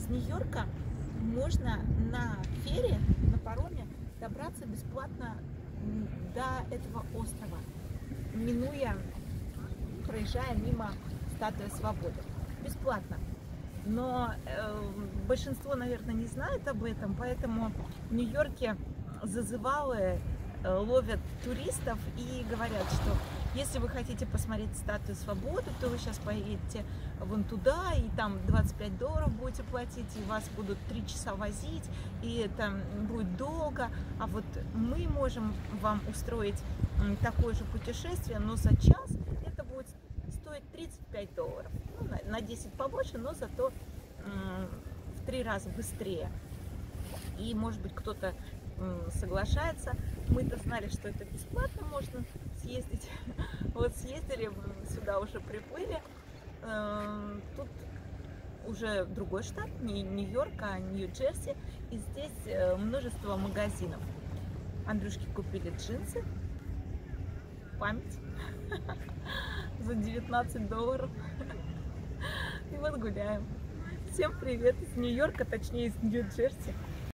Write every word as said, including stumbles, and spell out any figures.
из Нью-Йорка можно на фере, на пароме добраться бесплатно до этого острова, минуя, проезжая мимо статуи Свободы. Бесплатно. Но э, большинство, наверное, не знает об этом, поэтому в Нью-Йорке зазывалы э, ловят туристов и говорят, что если вы хотите посмотреть статую Свободы, то вы сейчас поедете вон туда, и там двадцать пять долларов будете платить, и вас будут три часа возить, и это будет долго. А вот мы можем вам устроить такое же путешествие, но за час это будет стоить тридцать пять долларов. Ну, на, на десять побольше, но зато м, в три раза быстрее. И, может быть, кто-то соглашается. Мы-то знали, что это бесплатно, можно съездить. Вот съездили, сюда уже приплыли. Тут уже другой штат, не Нью-Йорк, а Нью-Джерси. И здесь множество магазинов. Андрюшке купили джинсы. Память. За девятнадцать долларов. И вот гуляем. Всем привет из Нью-Йорка, точнее из Нью-Джерси.